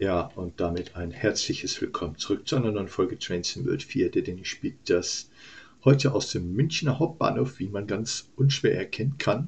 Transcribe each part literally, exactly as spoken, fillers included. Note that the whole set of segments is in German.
Ja, und damit ein herzliches Willkommen zurück zu einer neuen Folge Trains in World vier. Der Danny spielt das heute aus dem Münchner Hauptbahnhof, wie man ganz unschwer erkennen kann.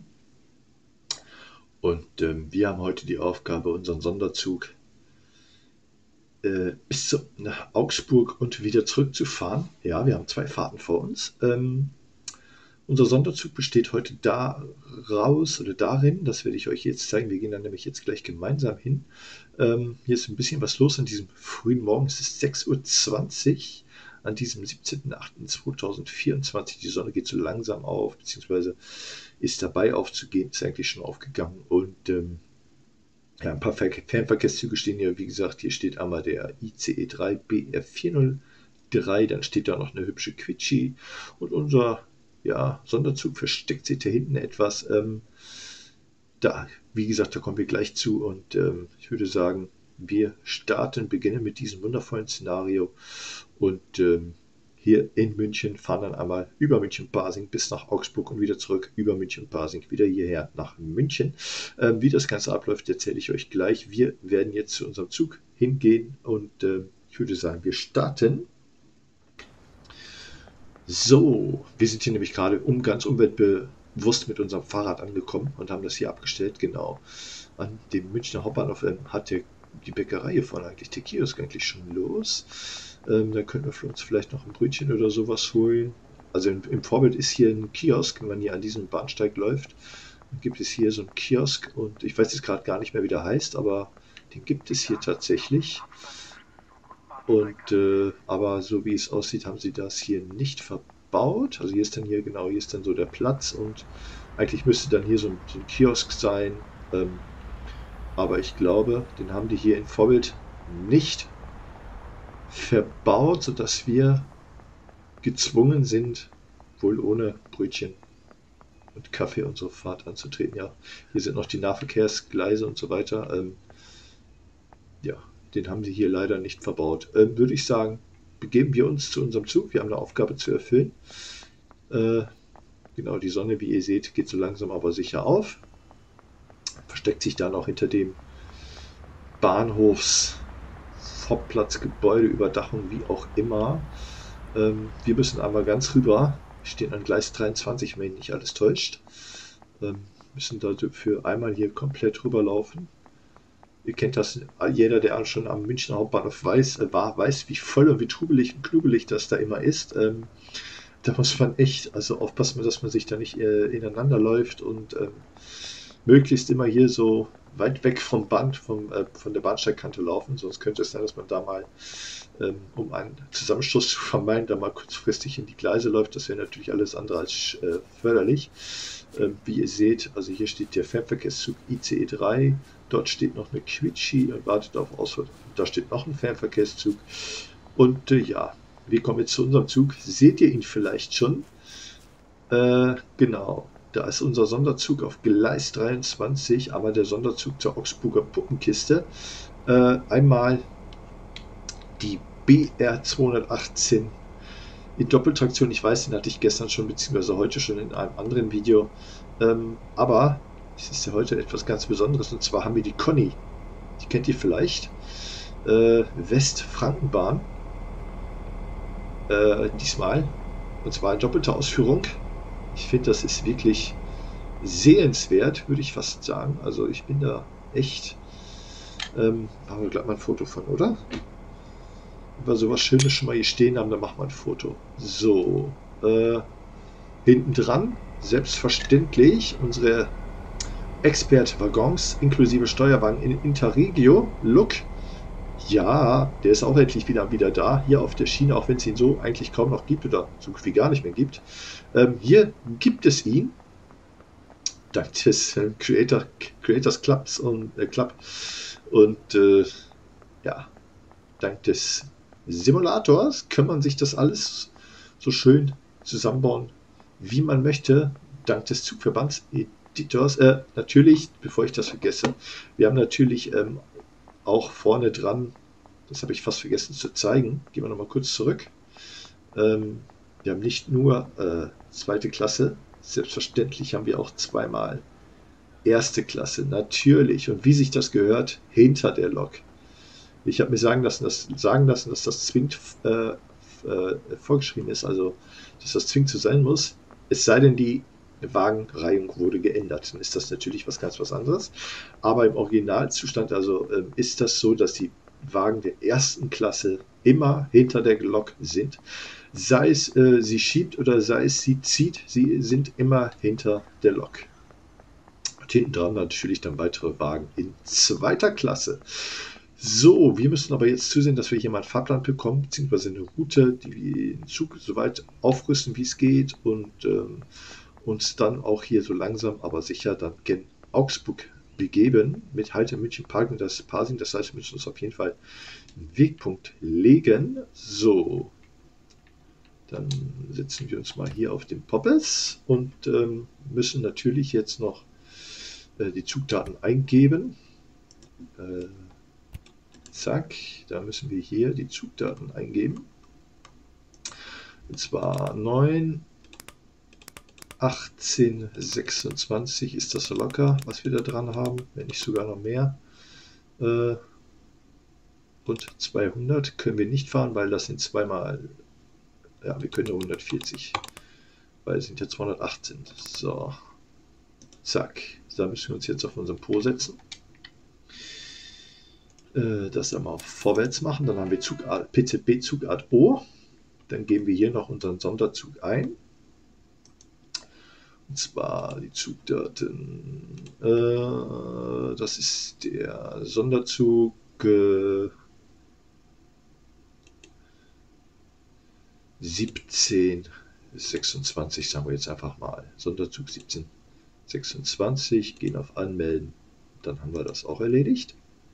Und ähm, wir haben heute die Aufgabe, unseren Sonderzug äh, bis zu, nach Augsburg und wieder zurückzufahren. Ja, wir haben zwei Fahrten vor uns. Ähm, unser Sonderzug besteht heute daraus oder darin, das werde ich euch jetzt zeigen. Wir gehen dann nämlich jetzt gleich gemeinsam hin. Ähm, hier ist ein bisschen was los an diesem frühen Morgen. Es ist sechs Uhr zwanzig an diesem siebzehnten achten zweitausendvierundzwanzig. Die Sonne geht so langsam auf, beziehungsweise ist dabei aufzugehen, ist eigentlich schon aufgegangen. Und ähm, ja, ein paar Fernverkehrszüge stehen hier. Wie gesagt, hier steht einmal der I C E drei B R vierhundertdrei, dann steht da noch eine hübsche Quitschi und unser ja, Sonderzug versteckt sich da hinten etwas. Ähm, da, wie gesagt, da kommen wir gleich zu und ähm, ich würde sagen, wir starten, beginnen mit diesem wundervollen Szenario und ähm, hier in München fahren dann einmal über München-Pasing bis nach Augsburg und wieder zurück über München-Pasing wieder hierher nach München. Ähm, wie das Ganze abläuft, erzähle ich euch gleich. Wir werden jetzt zu unserem Zug hingehen und ähm, ich würde sagen, wir starten. So, wir sind hier nämlich gerade um ganz umweltbewusst mit unserem Fahrrad angekommen und haben das hier abgestellt. Genau. An dem Münchner Hauptbahnhof ähm, hat der, die Bäckerei hier vorne eigentlich, der Kiosk eigentlich schon los. Ähm, da könnten wir für uns vielleicht noch ein Brötchen oder sowas holen. Also im, im Vorbild ist hier ein Kiosk, wenn man hier an diesem Bahnsteig läuft. Dann gibt es hier so einen Kiosk und ich weiß jetzt gerade gar nicht mehr, wie der heißt, aber den gibt es hier tatsächlich. Und äh, aber so wie es aussieht, haben sie das hier nicht verbaut. Also hier ist dann hier genau, hier ist dann so der Platz und eigentlich müsste dann hier so ein, so ein Kiosk sein. Ähm, aber ich glaube, den haben die hier in Vorbild nicht verbaut, sodass wir gezwungen sind, wohl ohne Brötchen und Kaffee unsere Fahrt anzutreten. Ja, hier sind noch die Nahverkehrsgleise und so weiter. Ähm, ja, den haben sie hier leider nicht verbaut. Ähm, würde ich sagen, begeben wir uns zu unserem Zug. Wir haben eine Aufgabe zu erfüllen. Äh, genau, die Sonne, wie ihr seht, geht so langsam aber sicher auf. Versteckt sich dann auch hinter dem Bahnhofs Hauptplatzgebäude, Überdachung, wie auch immer. Ähm, wir müssen einmal ganz rüber. Wir stehen an Gleis dreiundzwanzig, wenn mich nicht alles täuscht. Ähm, müssen dafür einmal hier komplett rüberlaufen. Ihr kennt das, jeder, der schon am Münchner Hauptbahnhof weiß, äh, war, weiß, wie voll und wie trubelig und knubelig das da immer ist. Ähm, da muss man echt also aufpassen, dass man sich da nicht äh, ineinander läuft und ähm, möglichst immer hier so weit weg vom Band, vom, äh, von der Bahnsteigkante laufen. Sonst könnte es sein, dass man da mal, ähm, um einen Zusammenstoß zu vermeiden, da mal kurzfristig in die Gleise läuft. Das wäre natürlich alles andere als äh, förderlich. Ähm, wie ihr seht, also hier steht der Fernverkehrszug I C E drei. Dort steht noch eine Quitschi und wartet auf Ausfahrt. Da steht noch ein Fernverkehrszug. Und äh, ja, wir kommen jetzt zu unserem Zug. Seht ihr ihn vielleicht schon? Äh, genau. Da ist unser Sonderzug auf Gleis dreiundzwanzig, aber der Sonderzug zur Augsburger Puppenkiste. Äh, einmal die B R zweihundertachtzehn in Doppeltraktion. Ich weiß, den hatte ich gestern schon, beziehungsweise heute schon in einem anderen Video. Ähm, aber es ist ja heute etwas ganz Besonderes, und zwar haben wir die Conny. Die kennt ihr vielleicht. Äh, Westfrankenbahn. Äh, diesmal. Und zwar in doppelter Ausführung. Ich finde, das ist wirklich sehenswert, würde ich fast sagen. Also ich bin da echt... Ähm, machen wir gleich mal ein Foto von, oder? Wenn wir sowas Schönes schon mal hier stehen haben, dann machen wir ein Foto. So. Äh, hinten dran, selbstverständlich, unsere Expert-Waggons inklusive Steuerwagen in Interregio. Look. Ja, der ist auch endlich wieder, wieder da, hier auf der Schiene, auch wenn es ihn so eigentlich kaum noch gibt oder so gut wie gar nicht mehr gibt. Ähm, hier gibt es ihn, dank des äh, Creator, Creators Clubs und äh, Club und äh, ja, dank des Simulators kann man sich das alles so schön zusammenbauen, wie man möchte, dank des Zugverbands-Editors. Äh, natürlich, bevor ich das vergesse, wir haben natürlich ähm, auch vorne dran, das habe ich fast vergessen zu zeigen, gehen wir nochmal kurz zurück. Ähm, wir haben nicht nur äh, zweite Klasse, selbstverständlich haben wir auch zweimal erste Klasse, natürlich. Und wie sich das gehört, hinter der Lok. Ich habe mir sagen lassen, dass, sagen lassen, dass das zwingend äh, äh, vorgeschrieben ist, also dass das zwingend so sein muss. Es sei denn, die Wagenreihung wurde geändert, dann ist das natürlich was ganz was anderes. Aber im Originalzustand also äh, ist das so, dass die Wagen der ersten Klasse immer hinter der Lok sind. Sei es äh, sie schiebt oder sei es sie zieht, sie sind immer hinter der Lok. Und hinten dran natürlich dann weitere Wagen in zweiter Klasse. So, wir müssen aber jetzt zusehen, dass wir hier mal einen Fahrplan bekommen, beziehungsweise eine Route, die wir den Zug so weit aufrüsten, wie es geht und ähm, uns dann auch hier so langsam, aber sicher dann gen Augsburg begeben, mit Halt in München, Park und das Parsing. Das heißt, wir müssen uns auf jeden Fall einen Wegpunkt legen. So, dann setzen wir uns mal hier auf den Poppes und ähm, müssen natürlich jetzt noch äh, die Zugdaten eingeben. Äh, zack, da müssen wir hier die Zugdaten eingeben. Und zwar neun, achtzehn, sechsundzwanzig ist das so locker, was wir da dran haben, wenn nicht sogar noch mehr. Äh, und zweihundert können wir nicht fahren, weil das sind zweimal, ja, wir können nur hundertvierzig, weil es sind ja zweihundertachtzehn. So, zack, da müssen wir uns jetzt auf unseren Po setzen. Äh, das einmal auf vorwärts machen, dann haben wir Zugart, P Z B Zugart O. Dann geben wir hier noch unseren Sonderzug ein. Und zwar die Zugdaten. Äh, das ist der Sonderzug äh, siebzehn sechsundzwanzig, sagen wir jetzt einfach mal. Sonderzug siebzehn sechsundzwanzig, gehen auf Anmelden. Dann haben wir das auch erledigt.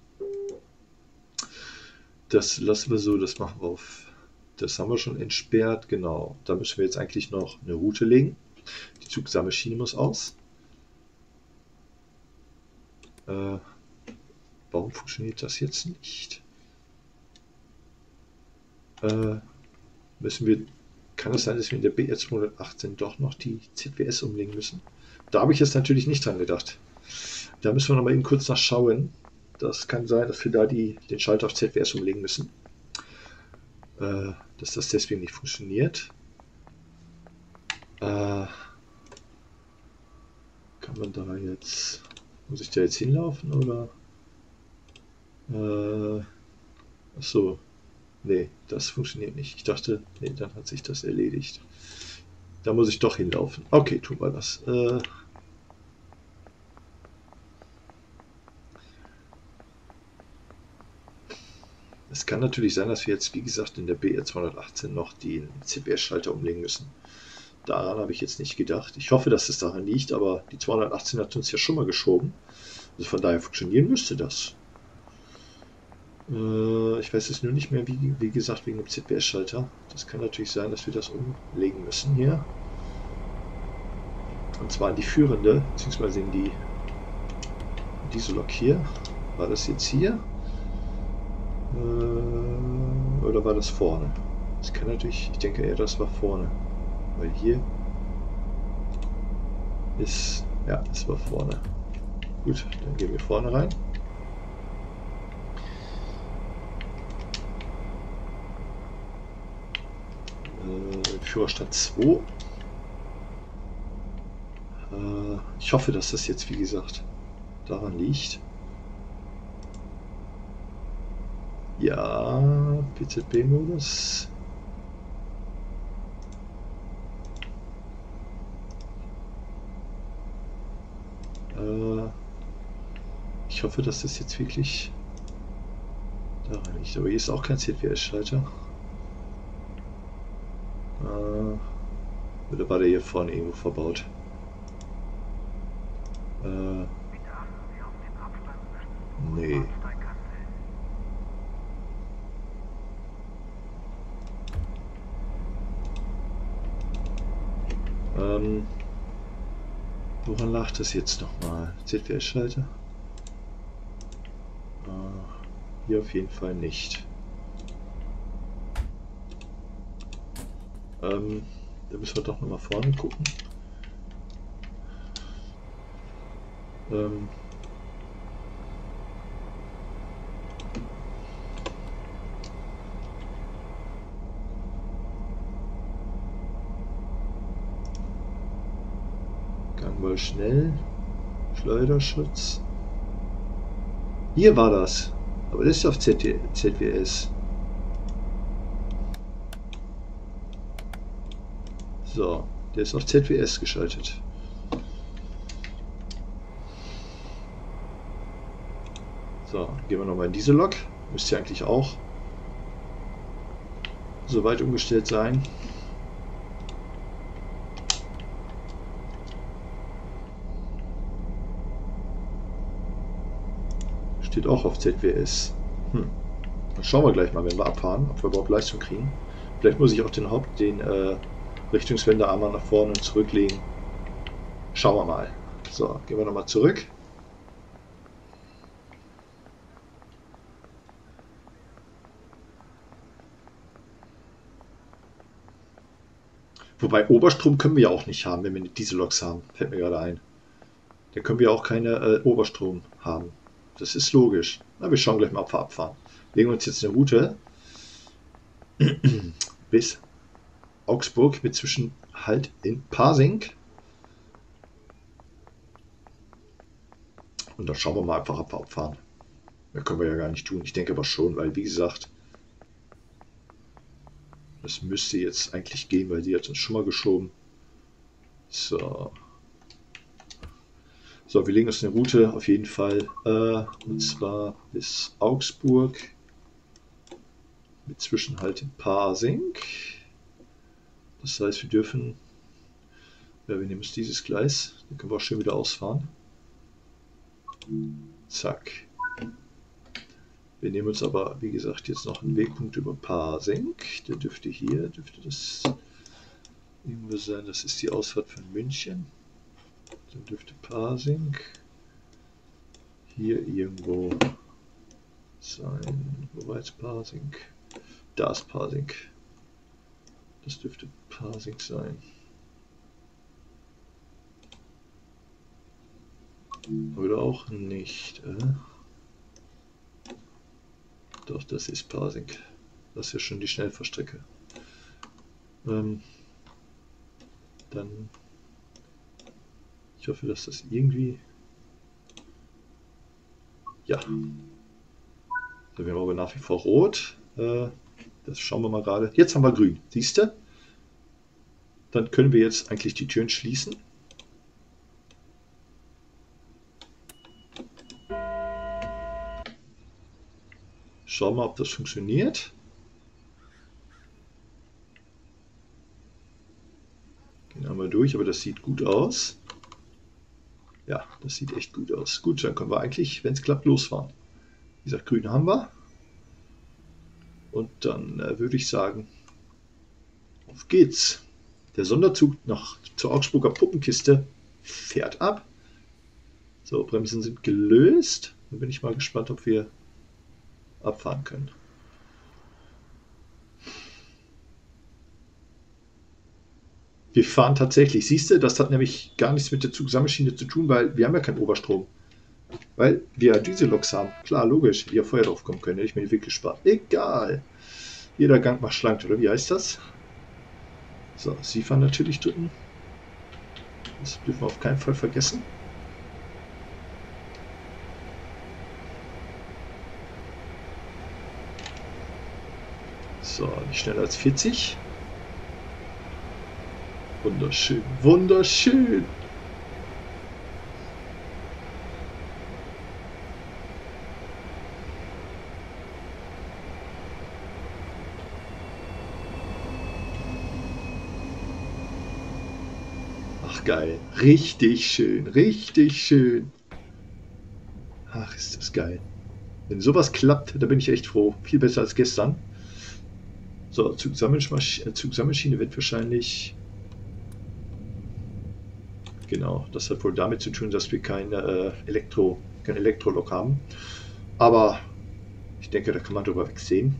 Das lassen wir so, das machen wir auf. Das haben wir schon entsperrt, genau. Da müssen wir jetzt eigentlich noch eine Route legen. Die Zugsammelschiene muss aus. Äh, warum funktioniert das jetzt nicht? Äh, müssen wir, kann es sein, dass wir in der B R zweihundertachtzehn doch noch die Z W S umlegen müssen? Da habe ich jetzt natürlich nicht dran gedacht. Da müssen wir noch mal eben kurz nachschauen. Das kann sein, dass wir da die, den Schalter auf Z W S umlegen müssen. Äh, dass das deswegen nicht funktioniert. Äh, kann man da jetzt, muss ich da jetzt hinlaufen oder? Äh, achso, nee, das funktioniert nicht. Ich dachte, nee, dann hat sich das erledigt. Da muss ich doch hinlaufen. Okay, tun wir das. Äh, es kann natürlich sein, dass wir jetzt, wie gesagt, in der B R zweihundertachtzehn noch den Z W S-Schalter umlegen müssen. Daran habe ich jetzt nicht gedacht. Ich hoffe, dass es daran liegt, aber die zweihundertachtzehn hat uns ja schon mal geschoben. Also von daher funktionieren müsste das. Äh, ich weiß jetzt nur nicht mehr, wie, wie gesagt, wegen dem Z W S-Schalter. Das kann natürlich sein, dass wir das umlegen müssen hier. Und zwar in die führende, beziehungsweise in die in diese Lok hier. War das jetzt hier? Äh, oder war das vorne? Das kann natürlich, ich denke eher, das war vorne. Weil hier ist, ja, es war vorne. Gut, dann gehen wir vorne rein. Äh, Führerstand zwei. Äh, ich hoffe, dass das jetzt, wie gesagt, daran liegt. Ja, P Z B-Modus. Äh, ich hoffe, dass das jetzt wirklich daran liegt. Aber hier ist auch kein Z W S-Schalter. Äh, oder war der hier vorne irgendwo verbaut? Äh, nee. Ähm, woran lag das jetzt nochmal? Z W S-Schalter? Äh, hier auf jeden Fall nicht. Ähm, da müssen wir doch nochmal vorne gucken. Ähm, gucken wir schnell. Schleuderschutz. Hier war das. Aber das ist auf Z W S. So, der ist auf Z W S geschaltet. So, gehen wir nochmal in diese Lok. Müsste ja eigentlich auch soweit umgestellt sein. Steht auch auf Z W S. Hm. Dann schauen wir gleich mal, wenn wir abfahren, ob wir überhaupt Leistung kriegen. Vielleicht muss ich auch den Haupt, den äh, Richtungswender einmal nach vorne und zurücklegen. Schauen wir mal. So, gehen wir nochmal zurück. Wobei Oberstrom können wir ja auch nicht haben, wenn wir Dieselloks haben. Fällt mir gerade ein. Da können wir auch keine äh, Oberstrom haben. Das ist logisch. Na, wir schauen gleich mal, ob wir abfahren. Legen wir uns jetzt eine Route bis Augsburg mit Zwischenhalt in Pasing. Und dann schauen wir mal einfach, ob wir abfahren. Das können wir ja gar nicht tun. Ich denke aber schon, weil wie gesagt, das müsste jetzt eigentlich gehen, weil die hat uns schon mal geschoben. So. So, wir legen uns eine Route auf jeden Fall. Äh, und zwar bis Augsburg. Mit Zwischenhalt in Pasing. Das heißt, wir dürfen. Ja, wir nehmen uns dieses Gleis. Dann können wir auch schön wieder ausfahren. Zack. Wir nehmen uns aber, wie gesagt, jetzt noch einen Wegpunkt über Pasing. Der dürfte hier, dürfte das irgendwo sein. Das ist die Ausfahrt von München. Dann dürfte Pasing hier irgendwo sein. Wo war jetzt Pasing? Da ist Pasing. Das dürfte Pasing sein. Oder auch nicht. Äh? Doch, das ist Pasing. Das ist ja schon die Schnellfahrstrecke. Ähm, dann. Ich hoffe, dass das irgendwie. Ja. So, wir haben aber nach wie vor rot. Äh, das schauen wir mal gerade. Jetzt haben wir grün. Siehst du? Dann können wir jetzt eigentlich die Türen schließen. Schauen wir mal, ob das funktioniert. Gehen einmal durch, aber das sieht gut aus. Ja, das sieht echt gut aus. Gut, dann können wir eigentlich, wenn es klappt, losfahren. Wie gesagt, grün haben wir. Und dann äh, würde ich sagen, auf geht's. Der Sonderzug noch zur Augsburger Puppenkiste fährt ab. So, Bremsen sind gelöst. Dann bin ich mal gespannt, ob wir abfahren können. Wir fahren tatsächlich. Siehst du, das hat nämlich gar nichts mit der Zugsammelschiene zu tun, weil wir haben ja keinen Oberstrom. Weil wir Dieselloks haben. Klar, logisch. Hätte ja vorher drauf kommen können. Hätte ich mir den Weg gespart. Egal. Jeder Gang macht schlank, oder wie heißt das? So, Sie fahren natürlich drücken. Das dürfen wir auf keinen Fall vergessen. So, nicht schneller als vierzig. Wunderschön, wunderschön. Ach geil, richtig schön, richtig schön. Ach, ist das geil. Wenn sowas klappt, da bin ich echt froh. Viel besser als gestern. So, Zugsammelschiene, Zugsammelschiene wird wahrscheinlich... Genau, das hat wohl damit zu tun, dass wir keine äh, Elektro, kein Elektrolok haben. Aber ich denke, da kann man drüber wegsehen.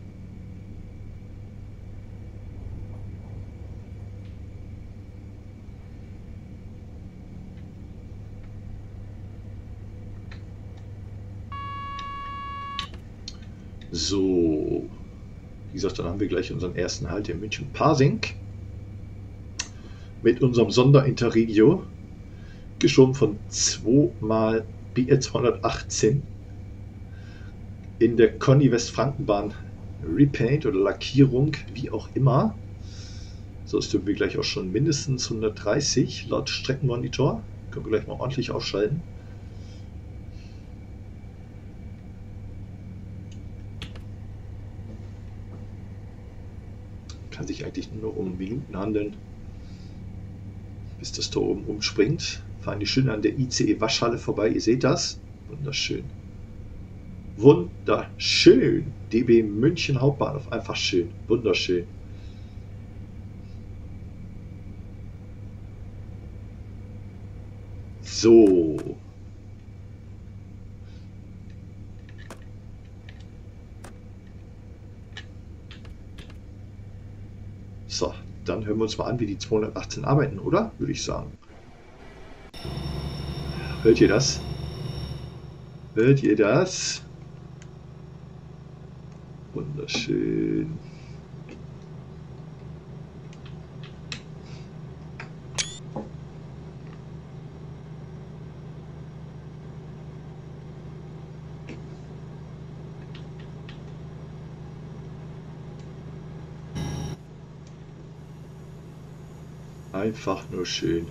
So, wie gesagt, dann haben wir gleich unseren ersten Halt in München Pasing mit unserem Sonderinterregio. zurückgeschoben von zwei mal B R zweihundertachtzehn in der Conny Westfrankenbahn Repaint oder Lackierung, wie auch immer. So ist wir gleich auch schon mindestens hundertdreißig laut Streckenmonitor. Können wir gleich mal ordentlich aufschalten. Kann sich eigentlich nur um Minuten handeln, bis das da oben umspringt. Fahren die schön an der I C E-Waschhalle vorbei. Ihr seht das. Wunderschön. Wunderschön. D B München Hauptbahnhof. Einfach schön. Wunderschön. So. So, dann hören wir uns mal an, wie die zweihundertachtzehn arbeiten, oder? Würde ich sagen. Hört ihr das? Hört ihr das? Wunderschön. Einfach nur schön.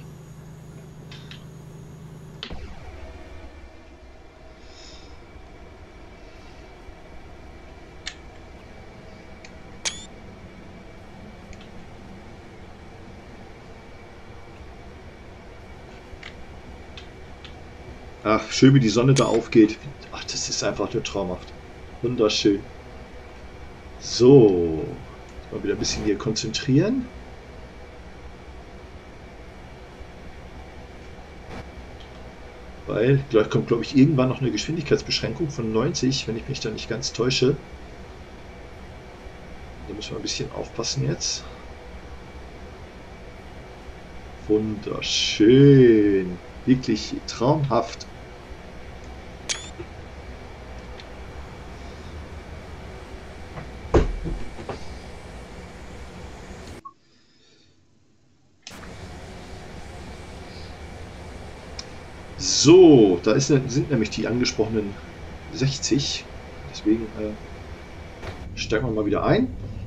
Ach, schön wie die Sonne da aufgeht. Ach, das ist einfach nur traumhaft. Wunderschön. So, mal wieder ein bisschen hier konzentrieren. Weil gleich kommt, glaube ich, irgendwann noch eine Geschwindigkeitsbeschränkung von neunzig, wenn ich mich da nicht ganz täusche. Da müssen wir ein bisschen aufpassen jetzt. Wunderschön. Wirklich traumhaft. So, da ist, sind nämlich die angesprochenen sechzig. Deswegen äh, steigen wir mal wieder ein.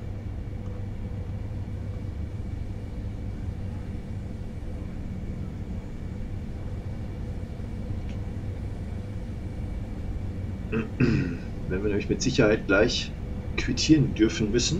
Wenn wir nämlich mit Sicherheit gleich quittieren dürfen müssen.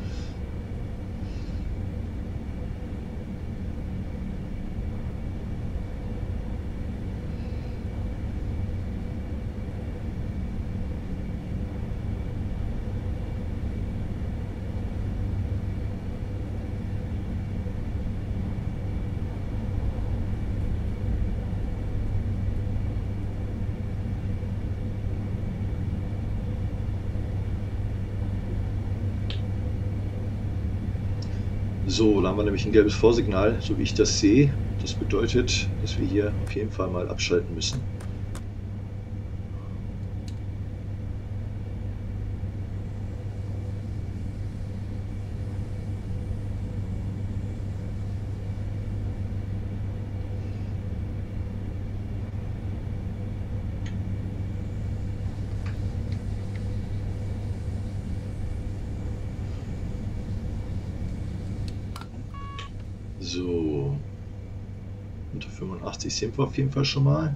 So, da haben wir nämlich ein gelbes Vorsignal, so wie ich das sehe. Das bedeutet, dass wir hier auf jeden Fall mal abschalten müssen. So, unter fünfundachtzig sind wir auf jeden Fall schon mal.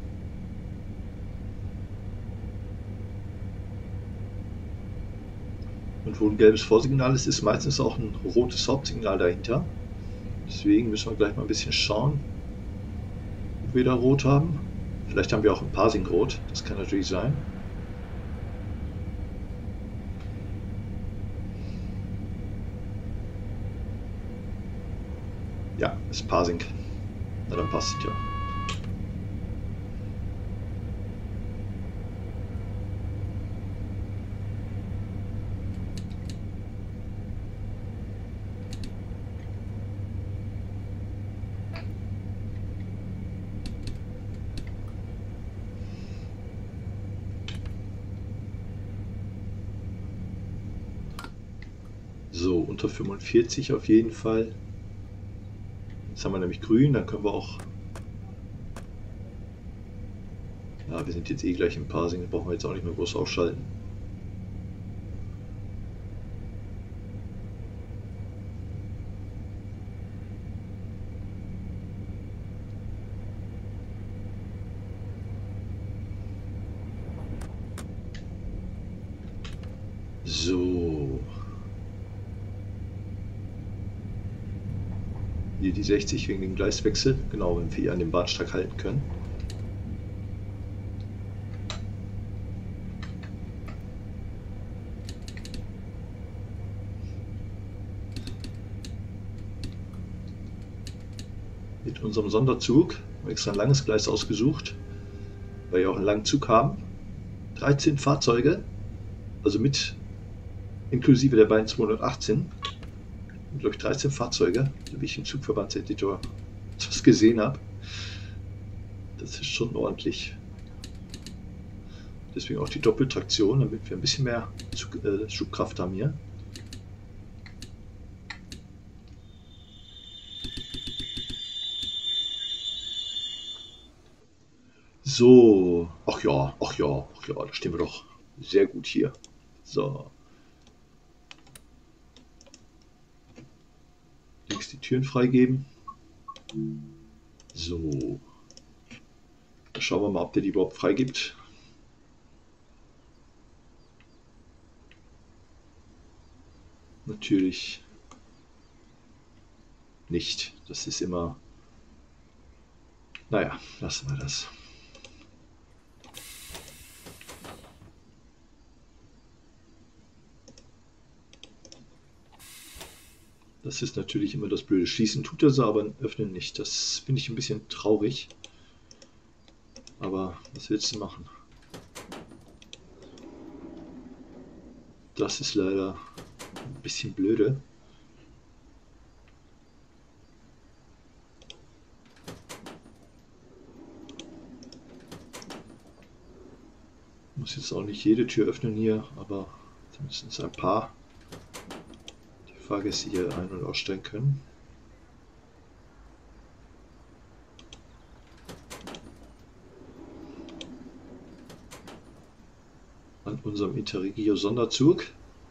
Und wo ein gelbes Vorsignal ist, ist meistens auch ein rotes Hauptsignal dahinter. Deswegen müssen wir gleich mal ein bisschen schauen, ob wir da rot haben. Vielleicht haben wir auch ein Parsing rot, das kann natürlich sein. Ja, ist Parsing. Na, dann passt es ja. So, unter fünfundvierzig auf jeden Fall. Jetzt haben wir nämlich grün, dann können wir auch Aber wir sind jetzt eh gleich im Parsing, da brauchen wir jetzt auch nicht mehr groß aufschalten. So. Hier die sechzig wegen dem Gleiswechsel. Genau, wenn wir hier an dem Bahnsteig halten können. Mit unserem Sonderzug. Wir haben extra ein langes Gleis ausgesucht, weil wir auch einen langen Zug haben. dreizehn Fahrzeuge, also mit inklusive der beiden zweihundertachtzehn. Glaube ich dreizehn Fahrzeuge, wie ich im Zugverbandseditor etwas gesehen habe. Das ist schon ordentlich. Deswegen auch die Doppeltraktion, damit wir ein bisschen mehr Zug, äh, Schubkraft haben hier. So, ach ja, ach ja, ach ja, da stehen wir doch sehr gut hier. So. Links die Türen freigeben. So. Da schauen wir mal, ob der die überhaupt freigibt. Natürlich nicht. Das ist immer... Naja, lassen wir das. Das ist natürlich immer das Blöde. Schließen tut er so, aber öffnen nicht. Das finde ich ein bisschen traurig. Aber was willst du machen? Das ist leider ein bisschen blöde. Ich muss jetzt auch nicht jede Tür öffnen hier, aber zumindest ein paar. Fahrgäste hier ein- und aussteigen können. An unserem Interregio Sonderzug.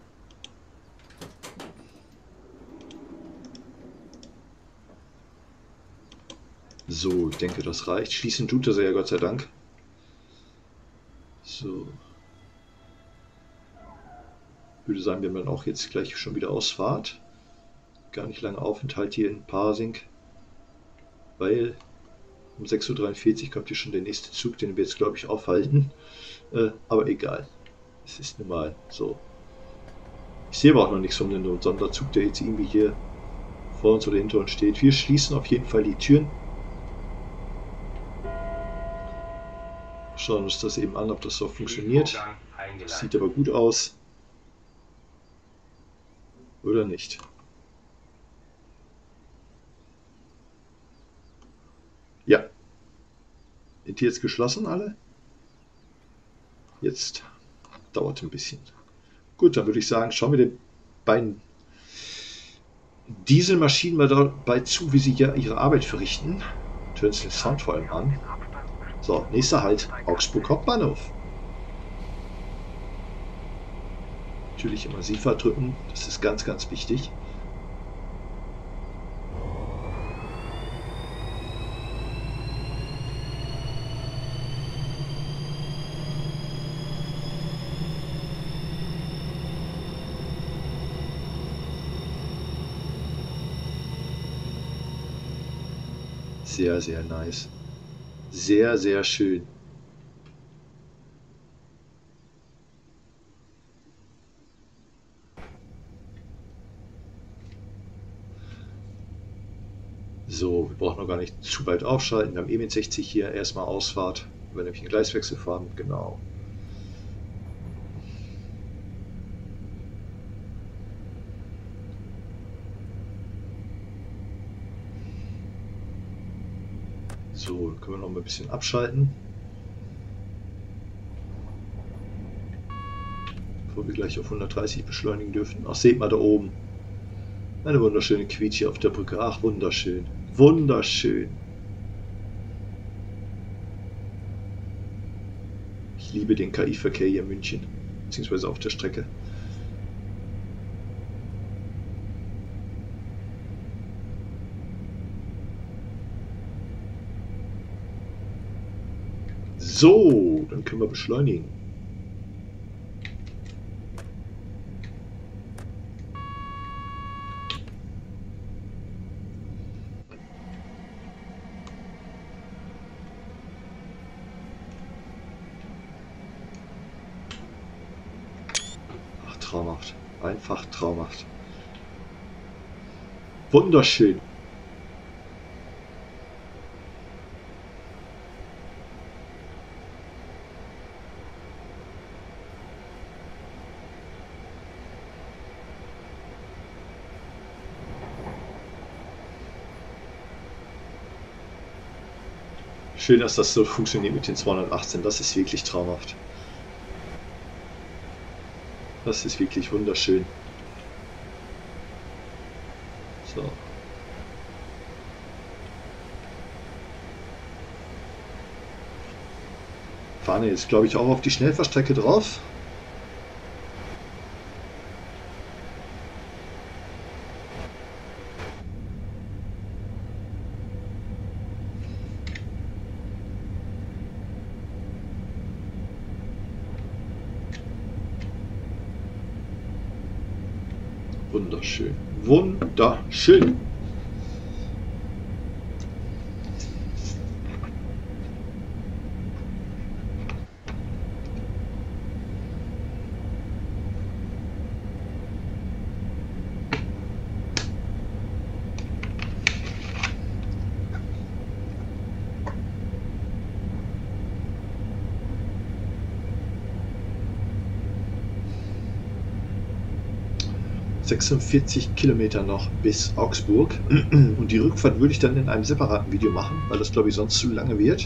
So, ich denke, das reicht. Schließen tut das ja, Gott sei Dank. So. Ich würde sagen, wir haben dann auch jetzt gleich schon wieder Ausfahrt. Gar nicht lange Aufenthalt hier in Parsing, weil um sechs Uhr dreiundvierzig kommt hier schon der nächste Zug, den wir jetzt, glaube ich, aufhalten. Äh, aber egal. Es ist nun mal so. Ich sehe aber auch noch nichts von dem Sonderzug, der jetzt irgendwie hier vor uns oder hinter uns steht. Wir schließen auf jeden Fall die Türen. Schauen uns das eben an, ob das so funktioniert. Sieht aber gut aus. Oder nicht? Ja. Sind die jetzt geschlossen alle? Jetzt dauert ein bisschen. Gut, dann würde ich sagen, schauen wir den beiden Dieselmaschinen mal dabei zu, wie sie ja ihre Arbeit verrichten. Hören uns den Sound vor allem an. So, nächster Halt, Augsburg Hauptbahnhof. Natürlich immer SIFA drücken, das ist ganz, ganz wichtig. Sehr, sehr nice. Sehr, sehr schön. So, wir brauchen noch gar nicht zu weit aufschalten. Wir haben E mit sechzig hier erstmal Ausfahrt, weil wir nämlich einen Gleiswechsel fahren. Genau. So, dann können wir noch mal ein bisschen abschalten. Bevor wir gleich auf hundertdreißig beschleunigen dürfen. Ach, seht mal da oben. Eine wunderschöne Quietsch hier auf der Brücke. Ach, wunderschön. Wunderschön. Ich liebe den K I-Verkehr hier in München, beziehungsweise auf der Strecke. So, dann können wir beschleunigen. Ach, traumhaft. Einfach traumhaft. Wunderschön. Schön, dass das so funktioniert mit den zweihundertachtzehn. Das ist wirklich traumhaft. Das ist wirklich wunderschön. So. Fahren jetzt, glaube ich, auch auf die Schnellfahrstrecke drauf. Wunderschön. Wunderschön. sechsundvierzig Kilometer noch bis Augsburg und die Rückfahrt würde ich dann in einem separaten Video machen, weil das, glaube ich, sonst zu lange wird.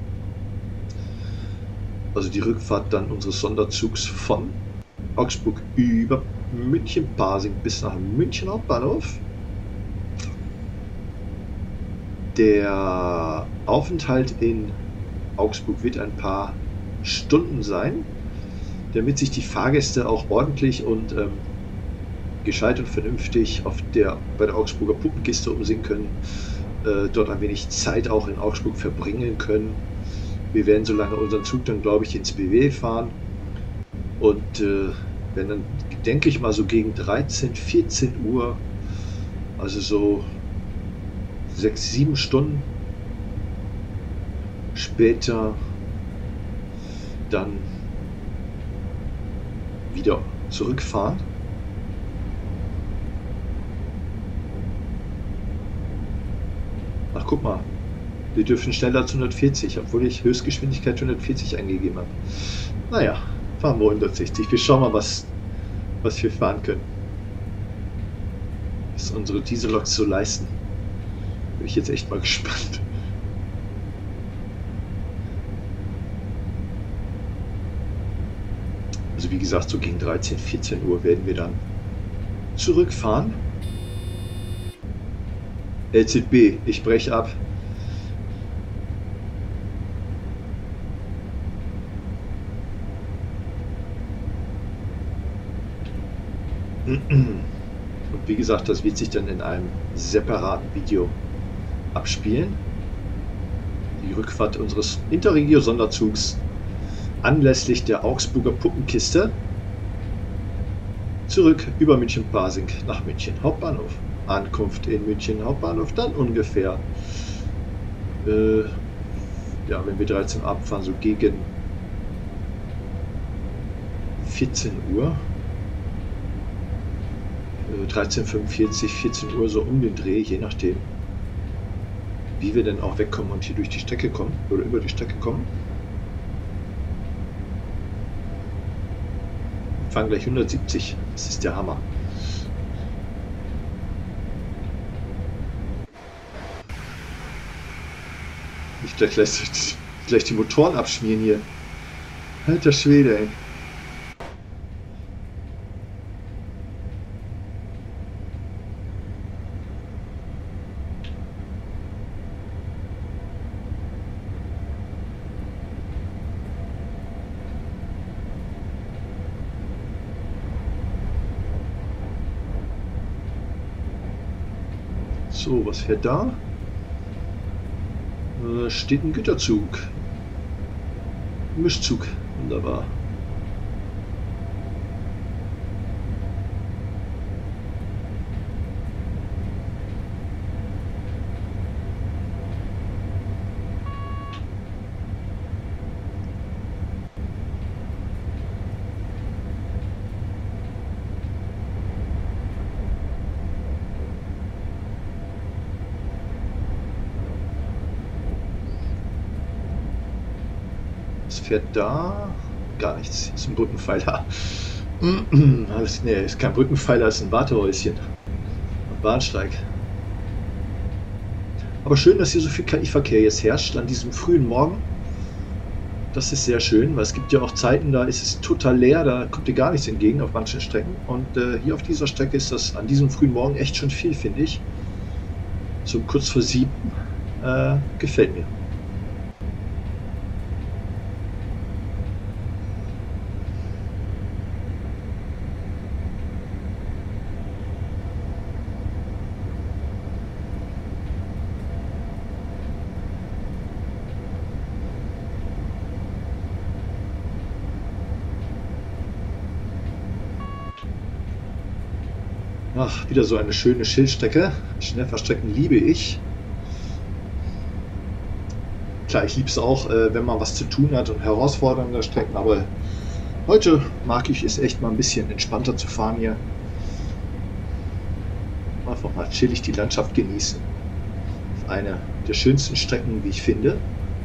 Also die Rückfahrt dann unseres Sonderzugs von Augsburg über München-Pasing bis nach München Hauptbahnhof. Der Aufenthalt in Augsburg wird ein paar Stunden sein, damit sich die Fahrgäste auch ordentlich und ähm, gescheit und vernünftig auf der, bei der Augsburger Puppenkiste umsehen können, äh, dort ein wenig Zeit auch in Augsburg verbringen können. Wir werden so lange unseren Zug dann, glaube ich, ins B W fahren und äh, wenn dann, denke ich mal, so gegen dreizehn, vierzehn Uhr, also so sechs, sieben Stunden später dann wieder zurückfahren. Ach, guck mal, wir dürfen schneller als hundertvierzig, obwohl ich Höchstgeschwindigkeit hundertvierzig eingegeben habe. Naja, fahren wir hundertsechzig. Wir schauen mal, was, was wir fahren können. Was unsere Dieselloks so leisten. Bin ich jetzt echt mal gespannt. Also wie gesagt, so gegen dreizehn, vierzehn Uhr werden wir dann zurückfahren. L Z B, ich breche ab. Und wie gesagt, das wird sich dann in einem separaten Video abspielen. Die Rückfahrt unseres Interregio-Sonderzugs anlässlich der Augsburger Puppenkiste zurück über München-Pasing nach München Hauptbahnhof. Ankunft in München Hauptbahnhof dann ungefähr, äh, ja, wenn wir dreizehn Uhr abfahren, so gegen vierzehn Uhr, äh, dreizehn Uhr fünfundvierzig, vierzehn Uhr, so um den Dreh, je nachdem, wie wir denn auch wegkommen und hier durch die Strecke kommen oder über die Strecke kommen. Wir fahren gleich hundertsiebzig, das ist der Hammer. Ich gleich, gleich, gleich die Motoren abschmieren hier. Alter Schwede, ey. So, was fährt da? Äh, steht ein Güterzug. Mischzug. Wunderbar. Fährt da gar nichts. Das ist ein Brückenpfeiler. Alles, nee, ist kein Brückenpfeiler, ist ein Wartehäuschen. Ein Bahnsteig. Aber schön, dass hier so viel K I-Verkehr jetzt herrscht an diesem frühen Morgen. Das ist sehr schön, weil es gibt ja auch Zeiten, da ist es total leer, da kommt dir gar nichts entgegen auf manchen Strecken. Und äh, hier auf dieser Strecke ist das an diesem frühen Morgen echt schon viel, finde ich. So kurz vor sieben. Äh, gefällt mir. Ach, wieder so eine schöne Schildstrecke. Schnellfahrstrecken liebe ich. Klar, ich liebe es auch, wenn man was zu tun hat und herausfordernde Strecken, aber heute mag ich es echt mal ein bisschen entspannter zu fahren hier. Einfach mal chillig die Landschaft genießen. Auf eine der schönsten Strecken, wie ich finde.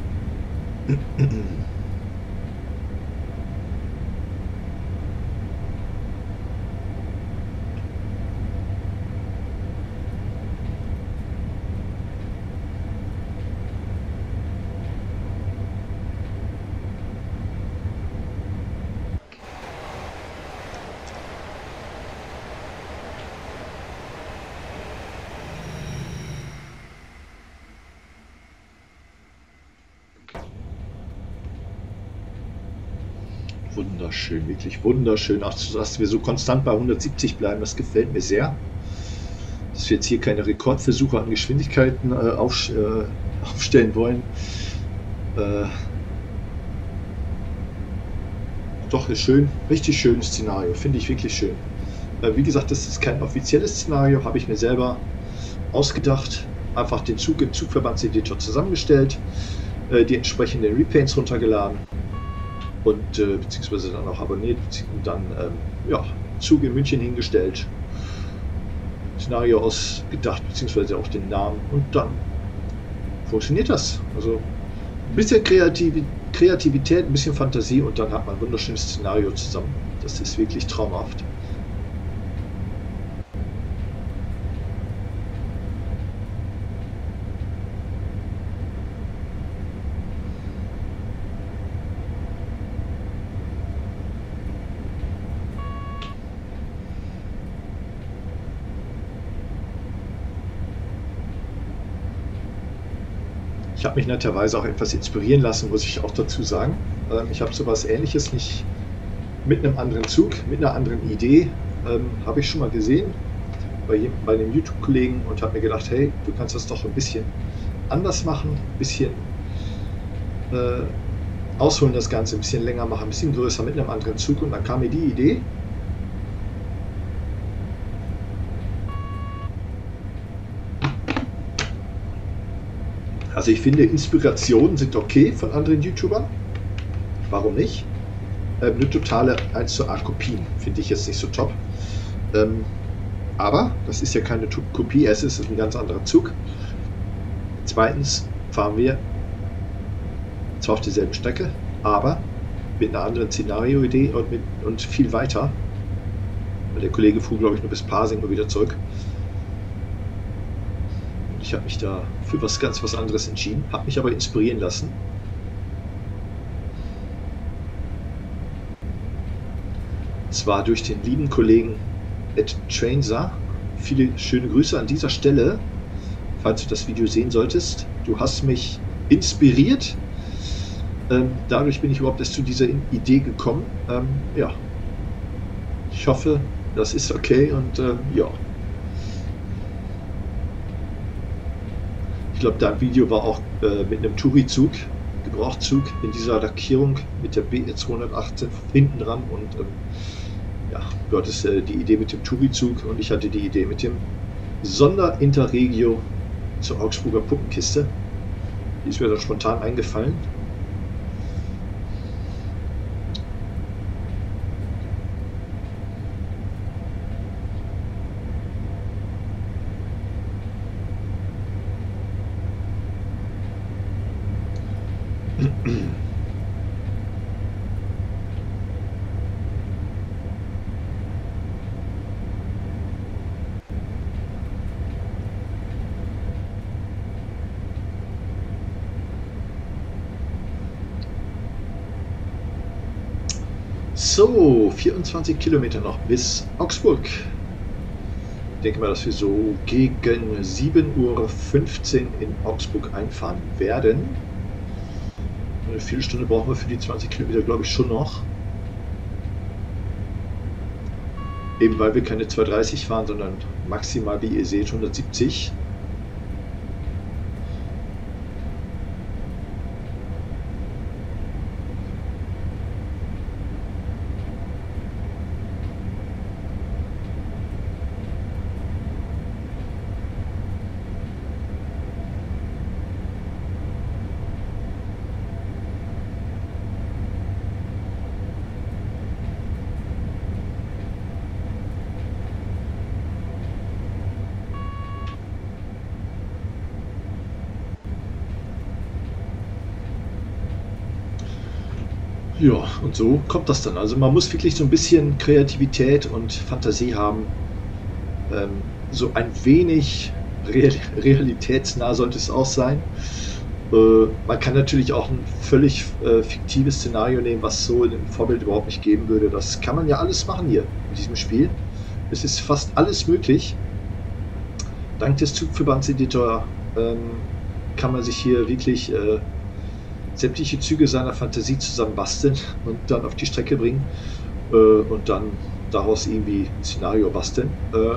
Wunderschön, wirklich wunderschön. Auch, dass wir so konstant bei hundertsiebzig bleiben, das gefällt mir sehr. Dass wir jetzt hier keine Rekordversuche an Geschwindigkeiten äh, auf, äh, aufstellen wollen. Äh, doch, ist schön. Richtig schönes Szenario, finde ich wirklich schön. Äh, wie gesagt, das ist kein offizielles Szenario, habe ich mir selber ausgedacht. Einfach den Zug im Zugverbandseditor zusammengestellt, äh, die entsprechenden Repaints runtergeladen. Und äh, beziehungsweise dann auch abonniert und dann ähm, ja, Zug in München hingestellt, Szenario ausgedacht, beziehungsweise auch den Namen, und dann funktioniert das. Also ein bisschen Kreativ Kreativität, ein bisschen Fantasie und dann hat man ein wunderschönes Szenario zusammen. Das ist wirklich traumhaft. Ich habe mich netterweise auch etwas inspirieren lassen, muss ich auch dazu sagen. Ähm, ich habe sowas Ähnliches nicht mit einem anderen Zug, mit einer anderen Idee, ähm, habe ich schon mal gesehen bei, bei einem YouTube-Kollegen und habe mir gedacht, hey, du kannst das doch ein bisschen anders machen, ein bisschen äh, ausholen das Ganze, ein bisschen länger machen, ein bisschen größer mit einem anderen Zug, und dann kam mir die Idee. Also ich finde, Inspirationen sind okay von anderen YouTubern. Warum nicht? Ähm, eine totale eins zu eins Kopien finde ich jetzt nicht so top. Ähm, aber das ist ja keine Kopie, es ist ein ganz anderer Zug. Zweitens fahren wir zwar auf derselben Strecke, aber mit einer anderen Szenario-Idee und, mit, und viel weiter. Der Kollege fuhr, glaube ich, nur bis Pasing und wieder zurück. Ich habe mich da für was ganz was anderes entschieden, habe mich aber inspirieren lassen. Zwar durch den lieben Kollegen Ed Trainser. Viele schöne Grüße an dieser Stelle, falls du das Video sehen solltest. Du hast mich inspiriert. Ähm, dadurch bin ich überhaupt erst zu dieser Idee gekommen. Ähm, ja, ich hoffe, das ist okay und äh, ja. glaube, dein Video war auch äh, mit einem Tourizug, Gebrauchszug in dieser Lackierung mit der B R zweihundertachtzehn hinten dran und ähm, ja, du hattest äh, die Idee mit dem Tourizug und ich hatte die Idee mit dem Sonderinterregio zur Augsburger Puppenkiste. Die ist mir dann spontan eingefallen. So, vierundzwanzig Kilometer noch bis Augsburg. Ich denke mal, dass wir so gegen sieben Uhr fünfzehn in Augsburg einfahren werden. Eine Viertelstunde brauchen wir für die zwanzig Kilometer, glaube ich, schon noch. Eben weil wir keine zweihundertdreißig fahren, sondern maximal, wie ihr seht, hundertsiebzig. Ja, und so kommt das dann. Also man muss wirklich so ein bisschen Kreativität und Fantasie haben. Ähm, so ein wenig real, realitätsnah sollte es auch sein. Äh, man kann natürlich auch ein völlig äh, fiktives Szenario nehmen, was so im Vorbild überhaupt nicht geben würde. Das kann man ja alles machen hier in diesem Spiel. Es ist fast alles möglich. Dank des Zugverbandseditor ähm, kann man sich hier wirklich äh, sämtliche Züge seiner Fantasie zusammen basteln und dann auf die Strecke bringen äh, und dann daraus irgendwie ein Szenario basteln. Äh,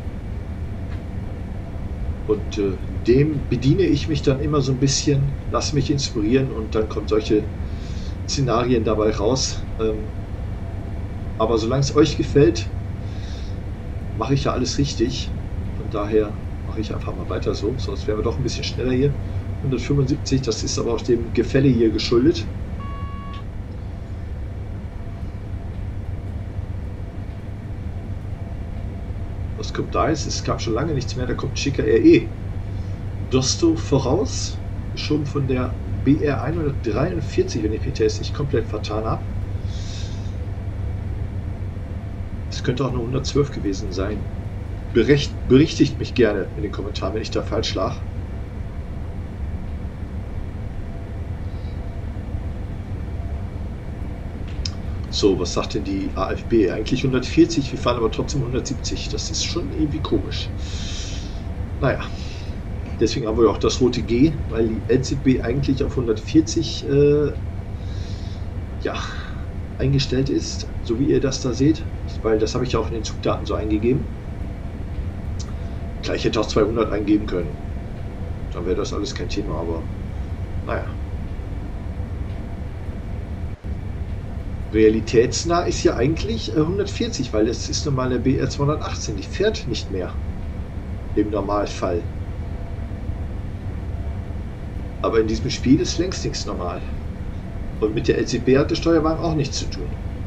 und äh, dem bediene ich mich dann immer so ein bisschen, lasse mich inspirieren und dann kommen solche Szenarien dabei raus. Ähm, aber solange es euch gefällt, mache ich ja alles richtig. Von daher mache ich einfach mal weiter so, sonst wären wir doch ein bisschen schneller hier. hundertfünfundsiebzig, das ist aber auch dem Gefälle hier geschuldet. Was kommt da jetzt? Es gab schon lange nichts mehr, da kommt schicker R E. Dosto voraus, schon von der B R hundertdreiundvierzig, wenn ich P T S nicht komplett vertan habe. Es könnte auch nur hundertzwölf gewesen sein. Bericht, berichtigt mich gerne in den Kommentaren, wenn ich da falsch lag. So, was sagt denn die A F B? Eigentlich hundertvierzig, wir fahren aber trotzdem hundertsiebzig. Das ist schon irgendwie komisch. Naja, deswegen haben wir auch das rote G, weil die L Z B eigentlich auf hundertvierzig äh, ja, eingestellt ist, so wie ihr das da seht. Weil das habe ich auch in den Zugdaten so eingegeben. Klar, ich hätte auch zweihundert eingeben können. Dann wäre das alles kein Thema, aber naja. Realitätsnah ist ja eigentlich äh, hundertvierzig, weil es ist normal eine B R zweihundertachtzehn, die fährt nicht mehr im Normalfall. Aber in diesem Spiel ist längst nichts normal. Und mit der L C B hat der Steuerwagen auch nichts zu tun.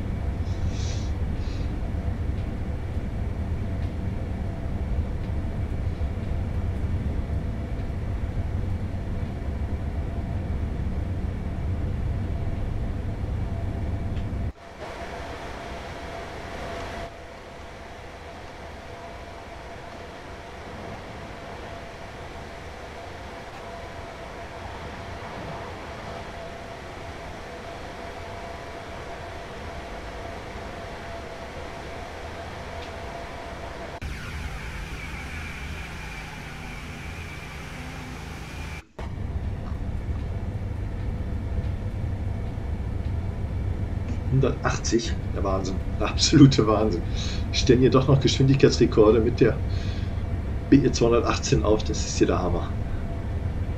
hundertachtzig, der Wahnsinn, der absolute Wahnsinn. Ich stelle hier doch noch Geschwindigkeitsrekorde mit der B R zweihundertachtzehn auf, das ist hier der Hammer.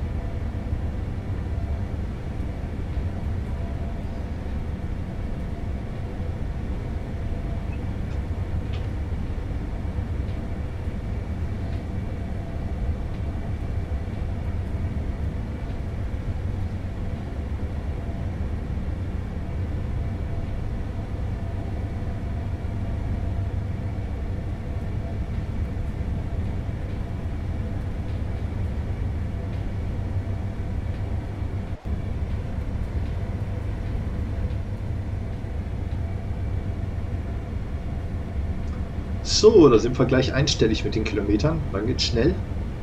So, da sind wir gleich einstellig mit den Kilometern. Dann geht's schnell.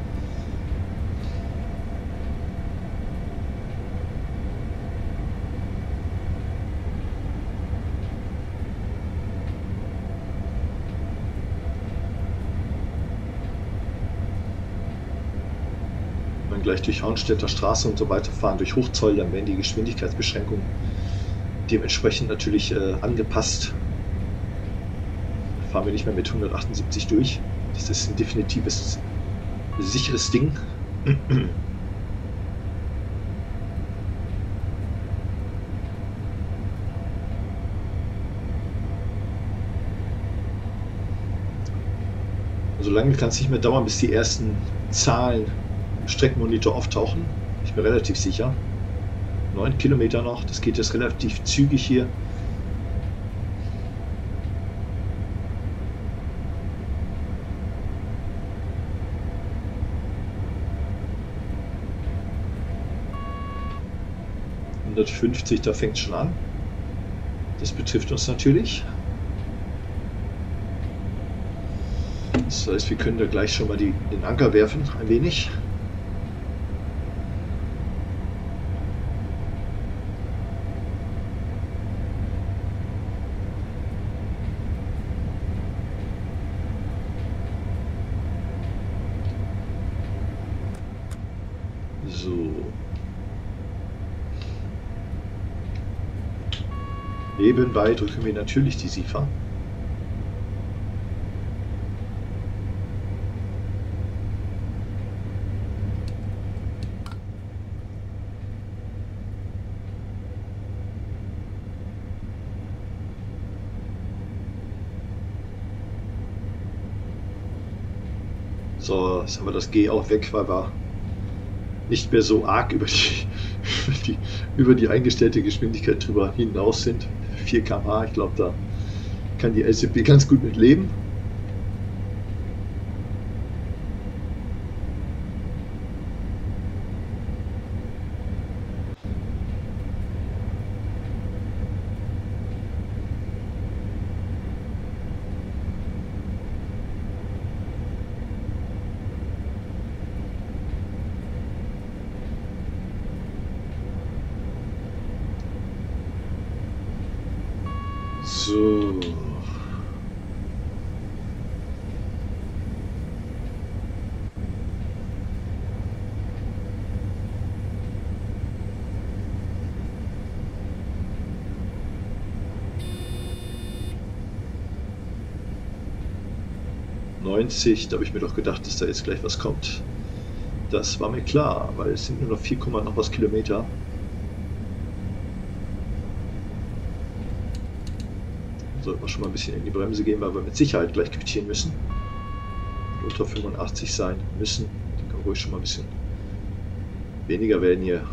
Dann gleich durch Hornstädter Straße und so weiter fahren, durch Hochzoll, dann werden die Geschwindigkeitsbeschränkungen dementsprechend natürlich äh, angepasst. Fahren wir nicht mehr mit hundertachtundsiebzig durch. Das ist ein definitives, sicheres Ding. So lange kann es nicht mehr dauern, bis die ersten Zahlen im Streckenmonitor auftauchen. Ich bin relativ sicher. Neun Kilometer noch, das geht jetzt relativ zügig hier. hundertfünfzig, da fängt es schon an. Das betrifft uns natürlich. Das heißt, wir können da gleich schon mal die, den Anker werfen, ein wenig. So. Nebenbei drücken wir natürlich die SIFA. So, jetzt haben wir das G auch weg, weil wir nicht mehr so arg über die, über die, über die eingestellte Geschwindigkeit drüber hinaus sind. vier Kilometer pro Stunde, ich glaube, da kann die L C P ganz gut mit leben. So. neunzig, da habe ich mir doch gedacht, dass da jetzt gleich was kommt. Das war mir klar, weil es sind nur noch vier, noch was Kilometer. Sollten wir schon mal ein bisschen in die Bremse gehen, weil wir mit Sicherheit gleich quittieren müssen. Und unter fünfundachtzig sein müssen. Die kann ruhig schon mal ein bisschen weniger werden hier.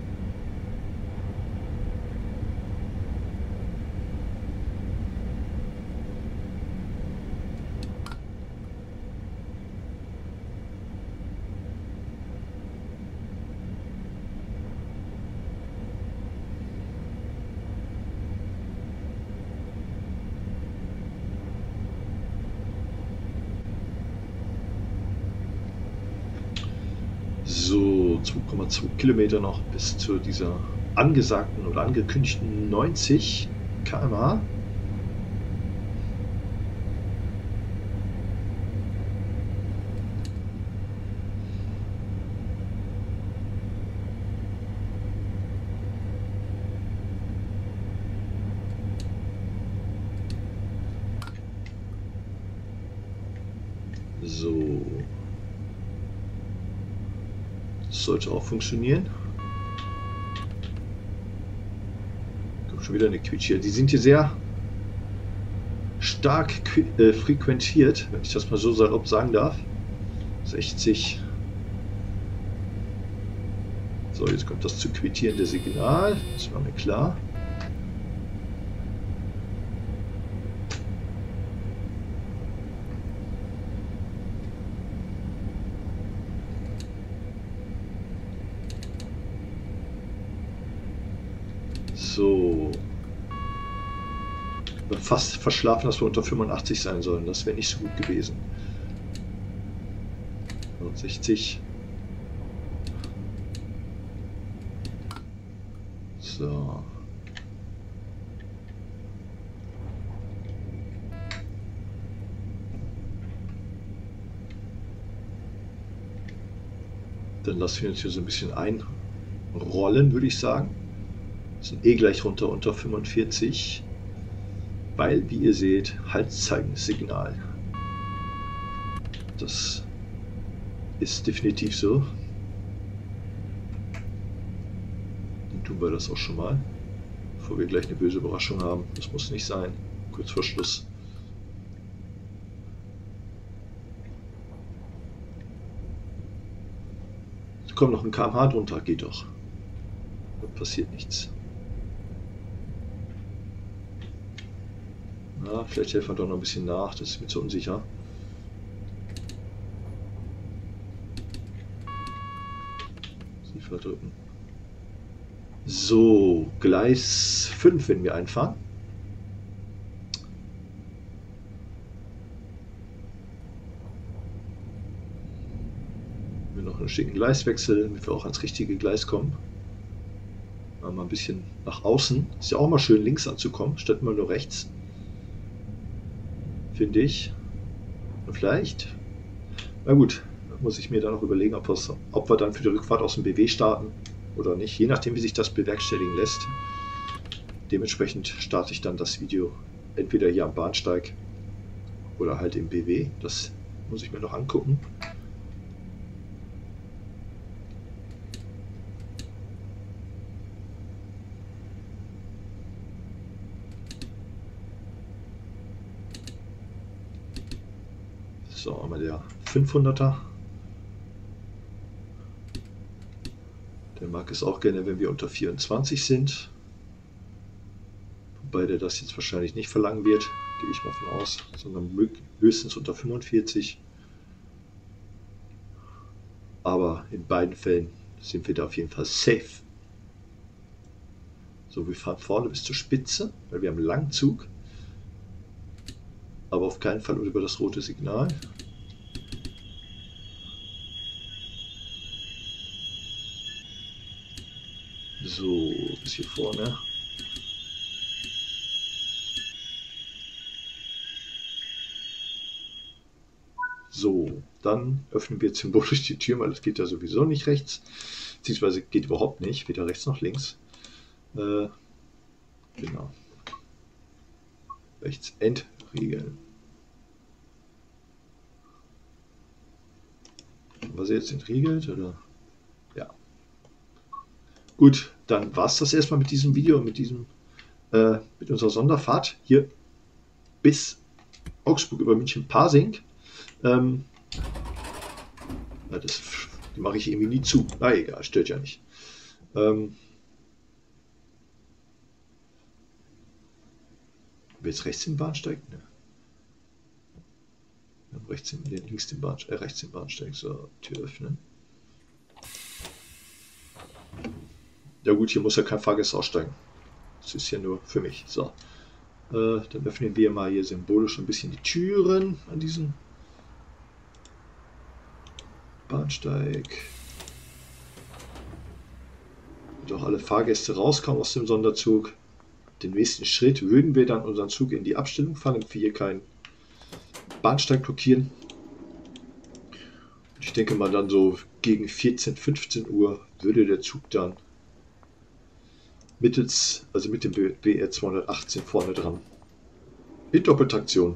So, zwei Komma zwei Kilometer noch bis zu dieser angesagten oder angekündigten neunzig Kilometer pro Stunde. So. Das sollte auch funktionieren. Kommt schon wieder eine Quietsch hier. Die sind hier sehr stark äh, frequentiert, wenn ich das mal so salopp sagen darf. sechzig. So, jetzt kommt das zu quittierende Signal. Das war mir klar. So. fast verschlafen, dass wir unter fünfundachtzig sein sollen. Das wäre nicht so gut gewesen. sechzig. So. Dann lassen wir uns hier so ein bisschen einrollen, würde ich sagen. Sind eh gleich runter unter fünfundvierzig. Weil, wie ihr seht, Halszeigengssignal. Das ist definitiv so. Dann tun wir das auch schon mal, bevor wir gleich eine böse Überraschung haben. Das muss nicht sein. Kurz vor Schluss. Es kommt noch ein Kilometer pro Stunde drunter, geht doch. Da passiert nichts. Na, vielleicht helfen wir doch noch ein bisschen nach, das ist mir zu unsicher. Sie verdrücken. So, Gleis fünf, wenn wir einfahren. Wir noch einen schicken Gleiswechsel, damit wir auch ans richtige Gleis kommen. Mal ein bisschen nach außen. Ist ja auch mal schön, links anzukommen, statt mal nur rechts. Finde ich. Und vielleicht, na gut, muss ich mir dann noch überlegen, ob, ob wir dann für die Rückfahrt aus dem B W starten oder nicht, je nachdem, wie sich das bewerkstelligen lässt. Dementsprechend starte ich dann das Video entweder hier am Bahnsteig oder halt im B W. Das muss ich mir noch angucken. So, einmal der fünfhunderter. Der mag es auch gerne, wenn wir unter vierundzwanzig sind. Wobei der das jetzt wahrscheinlich nicht verlangen wird, gehe ich mal von aus, sondern höchstens unter fünfundvierzig. Aber in beiden Fällen sind wir da auf jeden Fall safe. So, wir fahren vorne bis zur Spitze, weil wir haben einen langen Zug. Aber auf keinen Fall über das rote Signal. So, bis hier vorne. So, dann öffnen wir symbolisch die Tür, weil das geht ja sowieso nicht rechts. Beziehungsweise geht überhaupt nicht, weder rechts noch links. Äh, genau. Rechts entriegeln. Haben wir sie jetzt entriegelt, oder? Ja. Gut, dann war es das erstmal mit diesem Video, mit diesem, äh, mit unserer Sonderfahrt hier bis Augsburg über München-Pasing. Ähm, ja, das mache ich irgendwie nie zu. Na egal, stört ja nicht. Ähm, jetzt rechts den Bahnsteig? Ne. Rechts den, links den Bahnsteig, äh, rechts den Bahnsteig. So, Tür öffnen. Ja gut, hier muss ja kein Fahrgast aussteigen. Das ist ja nur für mich. So, äh, dann öffnen wir mal hier symbolisch ein bisschen die Türen an diesem Bahnsteig. Und auch alle Fahrgäste rauskommen aus dem Sonderzug. Den nächsten Schritt würden wir dann unseren Zug in die Abstellung fahren, damit wir hier keinen Bahnsteig blockieren. Und ich denke mal dann so gegen vierzehn, fünfzehn Uhr würde der Zug dann mittels, also mit dem B R zweihundertachtzehn vorne dran in Doppeltraktion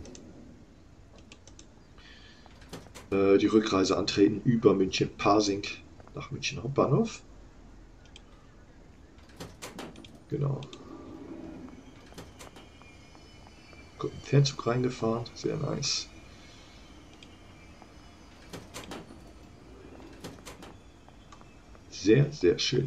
äh, die Rückreise antreten über München-Pasing nach München Hauptbahnhof. Genau. Kommt ein Fernzug reingefahren, sehr nice. Sehr, sehr schön.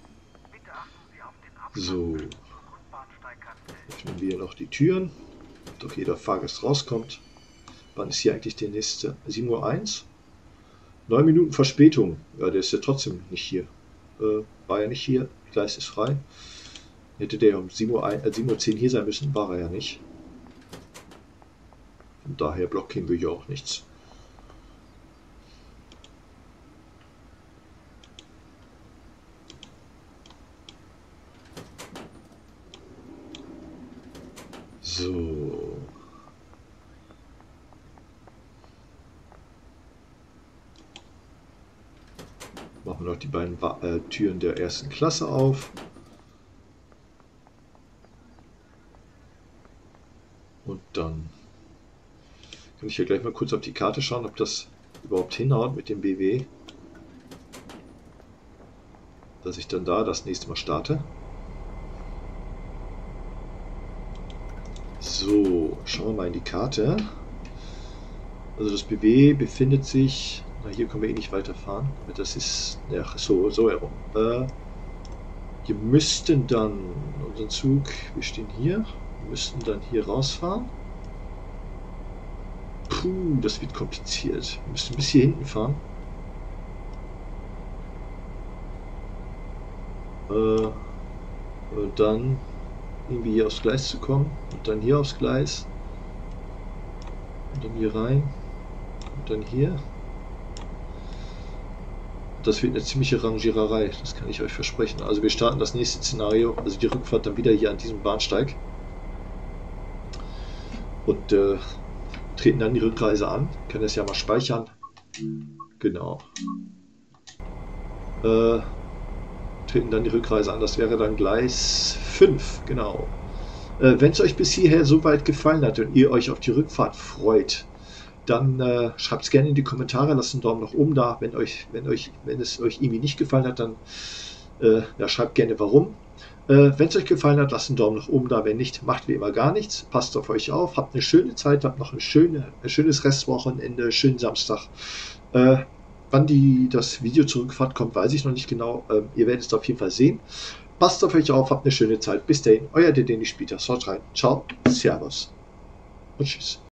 So, öffnen wir noch die Türen, damit auch jeder Fahrgast rauskommt. Wann ist hier eigentlich der nächste? sieben Uhr eins? neun Minuten Verspätung. Ja, der ist ja trotzdem nicht hier. Äh, war ja nicht hier, Gleis ist frei. Hätte der um sieben Uhr zehn hier sein müssen, war er ja nicht. Von daher blockieren wir hier auch nichts. So. Machen wir noch die beiden äh, Türen der ersten Klasse auf. Und dann kann ich hier gleich mal kurz auf die Karte schauen, ob das überhaupt hinhaut mit dem B W. Dass ich dann da das nächste Mal starte. So, schauen wir mal in die Karte. Also das B W befindet sich... Na, hier können wir eh nicht weiterfahren. Das ist... Ja, so, so herum. Äh, wir müssten dann unseren Zug... Wir stehen hier. Wir müssten dann hier rausfahren. Puh, das wird kompliziert. Wir müssen bis hier hinten fahren. Äh, und dann irgendwie hier aufs Gleis zu kommen. Und dann hier aufs Gleis. Und dann hier rein. Und dann hier. Das wird eine ziemliche Rangiererei, das kann ich euch versprechen. Also wir starten das nächste Szenario, also die Rückfahrt dann wieder hier an diesem Bahnsteig. Und äh, treten dann die Rückreise an. Ich kann das ja mal speichern. Genau. Äh, treten dann die Rückreise an, das wäre dann Gleis fünf, genau. Äh, wenn es euch bis hierher so weit gefallen hat und ihr euch auf die Rückfahrt freut, dann äh, schreibt es gerne in die Kommentare, lasst einen Daumen nach oben da. Wenn, euch, wenn, euch, wenn es euch irgendwie nicht gefallen hat, dann äh, ja, schreibt gerne warum. Äh, wenn es euch gefallen hat, lasst einen Daumen nach oben da. Wenn nicht, macht wie immer gar nichts. Passt auf euch auf, habt eine schöne Zeit, habt noch eine schöne, ein schönes Restwochenende, schönen Samstag. Äh, wann die, das Video zur Rückfahrt kommt, weiß ich noch nicht genau. Äh, ihr werdet es auf jeden Fall sehen. Passt auf euch auf, habt eine schöne Zeit. Bis dahin, euer Dedeni Spieltag. Haut rein. Ciao, Servus und Tschüss.